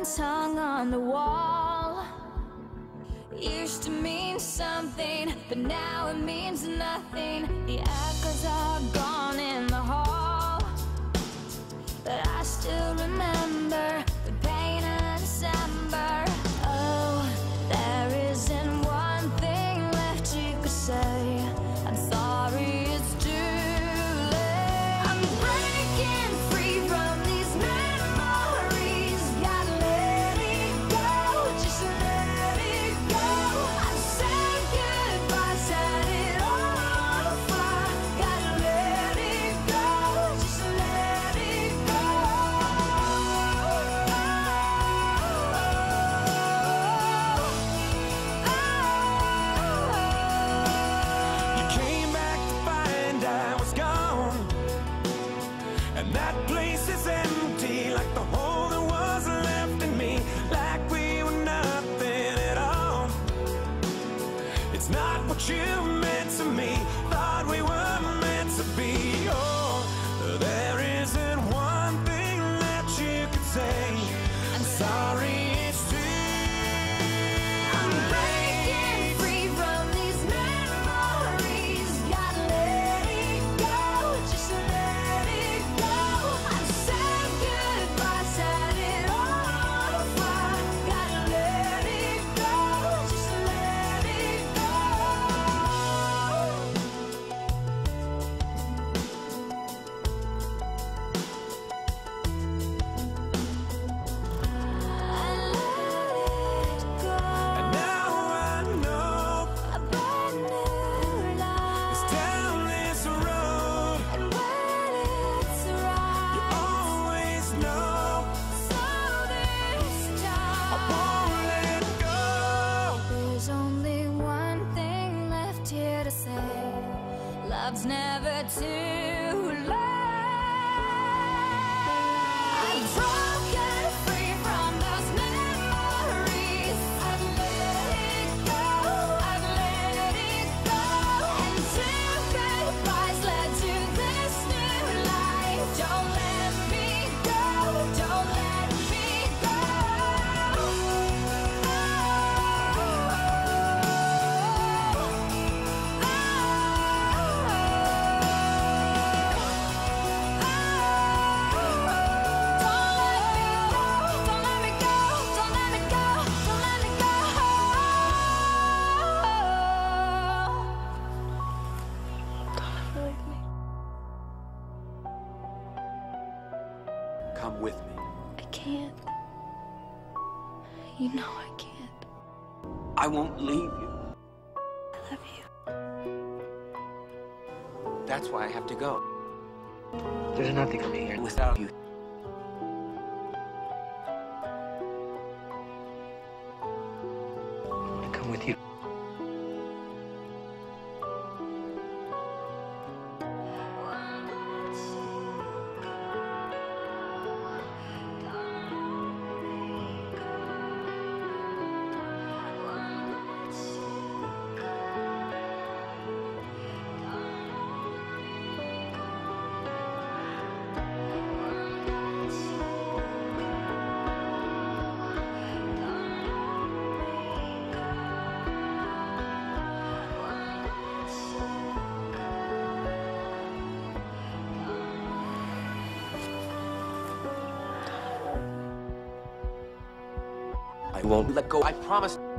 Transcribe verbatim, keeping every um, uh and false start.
lines hung on the wall used to mean something, but now it means nothing. The echoes are gone in the hall, but I still remember the pain of December. Oh, there isn't one thing left you could say. I'm sorry, it's too late. I'm breaking free from these memories. Gotta let it go, just let it go. I've said goodbye, set it all on fire. Gotta let it go, just let it go. You came back to find I was gone, and that place is empty, like the hole that was left in me, like we were nothing at all. It's not what you meant to me, thought we were meant to be. Oh, there isn't one thing that you could say. I'm sorry, it's too I'm breaking free from these memories. Gotta let it go, just let it go. I've said goodbye, set it all on fire. Gotta let it go, just let it go. I let it go. And now I know A brand new life. it's down this road. And when it's You right, always know so this I time, won't let go. there's only one thing left here to say. Love's never too late. I've broken free from those memories. I've let it go, I've let it go. And two goodbyes led to this new life. Don't let me go, don't let me go. Don't let me go, don't let me go, don't let me go. Don't ever leave me. Come with me. I can't. You know I can't. I won't leave you. I love you. That's why I have to go. There's nothing for me here without you. I want to come with you. I won't let go. I promise.